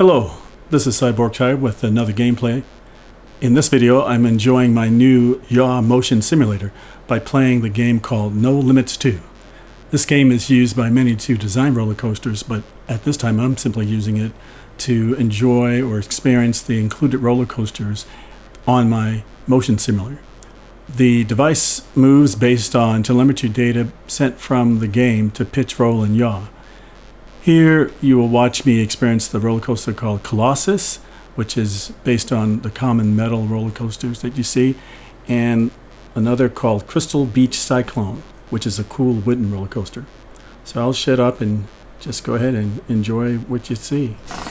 Hello, this is CyborgTy with another gameplay. In this video, I'm enjoying my new Yaw Motion Simulator by playing the game called NoLimits 2. This game is used by many to design roller coasters, but at this time I'm simply using it to enjoy or experience the included roller coasters on my motion simulator. The device moves based on telemetry data sent from the game to pitch, roll, and yaw. Here you will watch me experience the roller coaster called Colosus, which is based on the common metal roller coasters that you see, and another called Beach Cyclone, which is a cool wooden roller coaster. So I'll shut up and just go ahead and enjoy what you see.